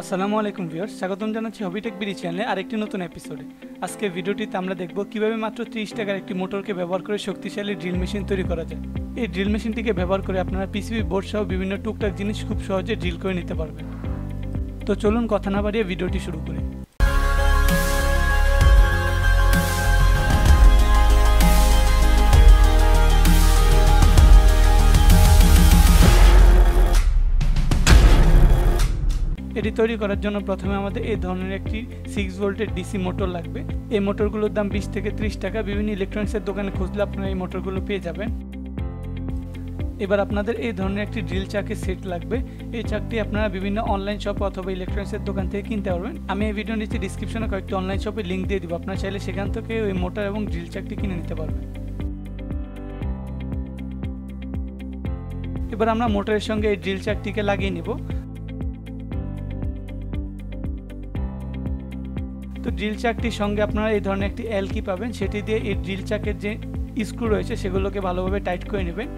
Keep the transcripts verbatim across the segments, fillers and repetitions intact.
আসসালামু আলাইকুম ভিউয়ার্স, স্বাগতম জানাচ্ছি হবিটেক বিডি চ্যানেলে আরেকটি নতুন এপিসোডে। আজকে ভিডিওটিতে আমরা দেখব কিভাবে মাত্র ত্রিশ টাকার একটি মোটরকে ব্যবহার করে শক্তিশালী ড্রিল মেশিন তৈরি করা যায়। এই ড্রিল মেশিনটিকে ব্যবহার করে আপনারা পিসিবি বোর্ড সহ বিভিন্ন টুকটাক জিনিস খুব সহজে ড্রিল করে নিতে পারবেন। তো চলুন কথা না বাড়িয়ে ভিডিওটি শুরু করি। এটি তৈরি করার জন্য প্রথমে আমাদের এই ধরনের একটি সিক্স ভোল্টের ডিসি মোটর লাগবে। এই মোটরগুলোর দাম বিশ থেকে ত্রিশ টাকা। বিভিন্ন ইলেকট্রনিক্সের দোকানে খুঁজলে আপনারা এই মোটরগুলো পেয়ে যাবেন। এবার আপনাদের এই ধরনের একটি ড্রিল চাকের সেট লাগবে। এই চাকটি আপনারা বিভিন্ন অনলাইন শপ অথবা ইলেকট্রনিক্সের দোকান থেকে কিনতে পারবেন। আমি এই ভিডিওর নিচে ডিসক্রিপশনে কয়েকটি অনলাইন শপের লিঙ্ক দিয়ে দিব, আপনারা চাইলে সেখান থেকে ওই মোটর এবং ড্রিল চাকটি কিনে নিতে পারবেন। এবার আমরা মোটরের সঙ্গে এই ড্রিল চাকটিকে লাগিয়ে নিব। তো ড্রিল চাকটির সঙ্গে আপনারা এই ধরনের একটি এল কি পাবেন, সেটি দিয়ে এই ড্রিল চাকের যে স্ক্রু রয়েছে সেগুলোকে ভালোভাবে টাইট করে নেবেন।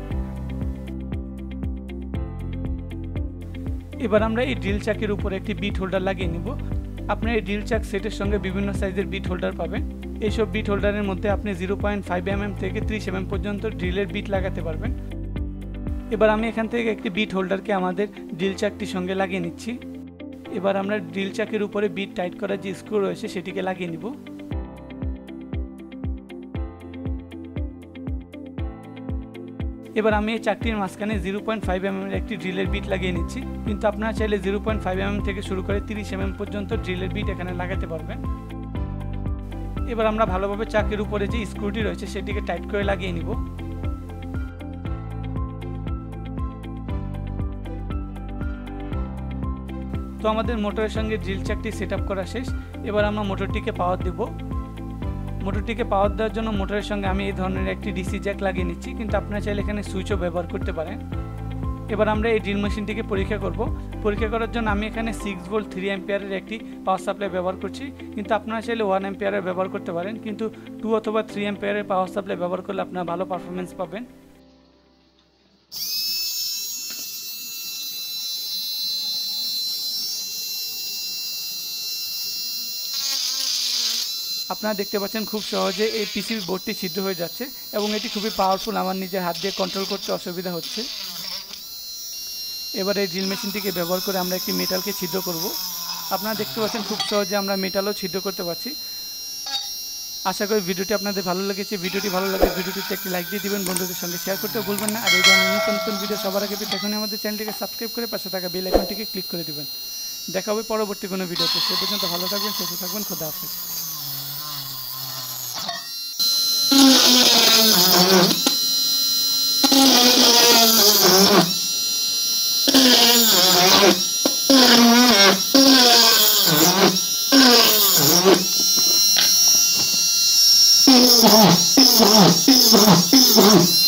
এবার আমরা এই ড্রিল চাকের উপরে একটি বিট হোল্ডার লাগিয়ে নিব। আপনারা এই ড্রিল চাক সেটের সঙ্গে বিভিন্ন সাইজের বিট হোল্ডার পাবেন। এইসব বিট হোল্ডারের মধ্যে আপনি zero point five M M থেকে ত্রিশ এম এম পর্যন্ত ড্রিলের বিট লাগাতে পারবেন। এবার আমি এখান থেকে একটি বিট হোল্ডারকে আমাদের ড্রিল চাকটির সঙ্গে লাগিয়ে নিচ্ছি। এবার আমরা ড্রিল চাকের উপরে বিট টাইট করার যে স্ক্রু রয়েছে সেটিকে লাগিয়ে নিব। এবার আমি এই চাকটির মাঝখানে zero point five M M এর একটি ড্রিলের বিট লাগিয়ে নিচ্ছি, কিন্তু আপনারা চাইলে zero point five M M থেকে শুরু করে তিরিশ এম এম পর্যন্ত ড্রিলের বিট এখানে লাগাতে পারবেন। এবার আমরা ভালোভাবে চাকের উপরে যে স্ক্রুটি রয়েছে সেটিকে টাইট করে লাগিয়ে নিব। তো আমাদের মোটরের সঙ্গে ড্রিল চাকটি সেট আপ করা শেষ। এবার আমরা মোটরটিকে পাওয়ার দেব। মোটরটিকে পাওয়ার দেওয়ার জন্য মোটরের সঙ্গে আমি এই ধরনের একটি ডিসি জ্যাক লাগিয়ে নিচ্ছি, কিন্তু আপনারা চাইলে এখানে সুইচও ব্যবহার করতে পারেন। এবার আমরা এই ড্রিল মেশিনটিকে পরীক্ষা করব। পরীক্ষা করার জন্য আমি এখানে সিক্স ভোল্ট থ্রি অ্যাম্পিয়ারের একটি পাওয়ার সাপ্লাই ব্যবহার করছি, কিন্তু আপনারা চাইলে ওয়ান অ্যাম্পিয়ারের ব্যবহার করতে পারেন, কিন্তু টু অথবা থ্রি অ্যাম্পিয়ারের পাওয়ার সাপ্লাই ব্যবহার করলে আপনারা ভালো পারফরমেন্স পাবেন। আপনারা দেখতে পাচ্ছেন খুব সহজে এই পিসিবি বোর্ডটি ছিদ্র হয়ে যাচ্ছে এবং এটি খুবই পাওয়ারফুল, আমার নিজের হাত দিয়ে কন্ট্রোল করতে অসুবিধা হচ্ছে। এবার এই ড্রিল মেশিনটিকে ব্যবহার করে আমরা একটি মেটালকে ছিদ্র করব। আপনারা দেখতে পাচ্ছেন খুব সহজে আমরা মেটালও ছিদ্র করতে পারছি। আশা করি ভিডিওটি আপনাদের ভালো লেগেছে। ভিডিওটি ভালো লাগে ভিডিওটিতে একটি লাইক দিয়ে দিবেন, বন্ধুদের সঙ্গে শেয়ার করতে ভুলবেন না। আর এই ধরনের নতুন নতুন ভিডিও সবার আগে পেতে এখনই আমাদের চ্যানেলটিকে সাবস্ক্রাইব করে পাশে থাকা বেল আইকনটিকে ক্লিক করে দিবেন। দেখা হবে পরবর্তী কোনো ভিডিওতে। সে পর্যন্ত ভালো থাকবেন, সুস্থ থাকবেন। খোদা হাফেজ। Oh,